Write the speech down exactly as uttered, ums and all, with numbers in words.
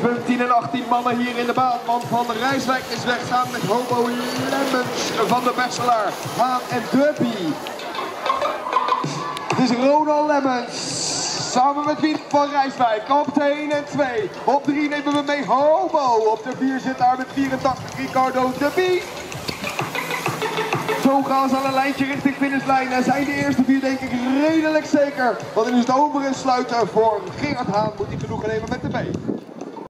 vijftien en achttien mannen hier in de baan. Want Van der Rijswijk is weg samen met Hobo Lemmens, Van der Besselaar, Haan en Dubby. Het is Ronald Lemmens. Samen met Wien van Rijswijk op de één en twee. Op drie nemen we mee Hobo. Op de vier zit daar met vierentachtig Ricardo Dubby. Zo gaan ze aan een lijntje richting finishlijn en zijn de eerste vier denk ik redelijk zeker. Want dan is het over en sluiten voor Gerard Haan, moet hij genoegen nemen met de B.